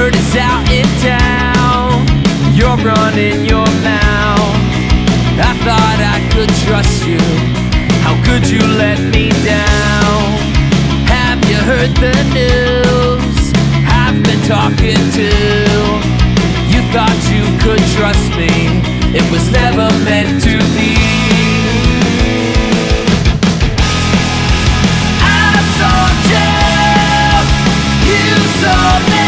word is out in town, you're running your mouth. I thought I could trust you, how could you let me down? Have you heard the news I've been talking to? You thought you could trust me, it was never meant to be. I sold you, you sold me.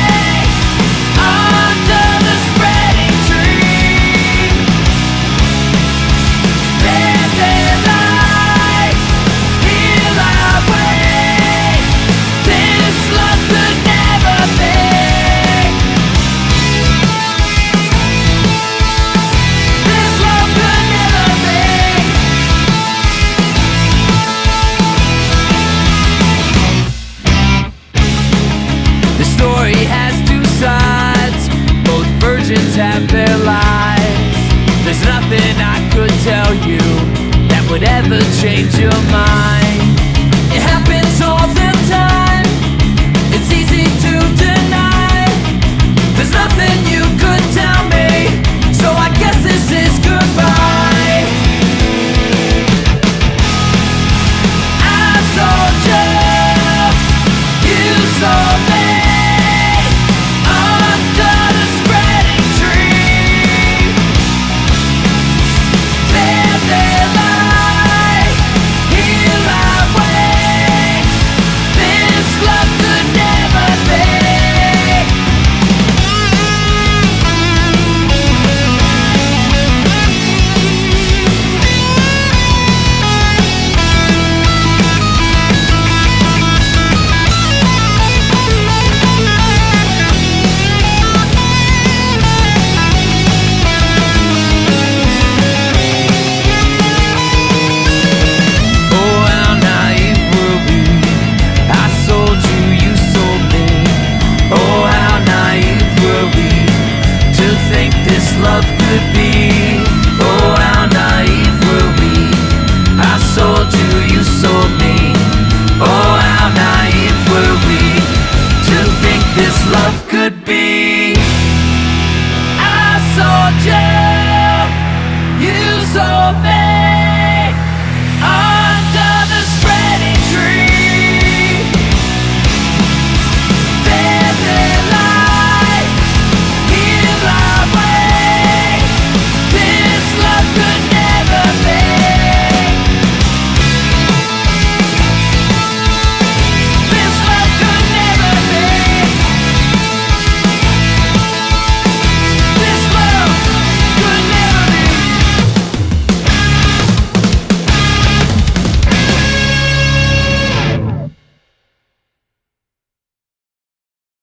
Under the spreading tree, there's a light, here I wait. This love could never be. This love could never be. The story has two sides, both virgins have their lives. There's nothing I could tell you that would ever change your mind.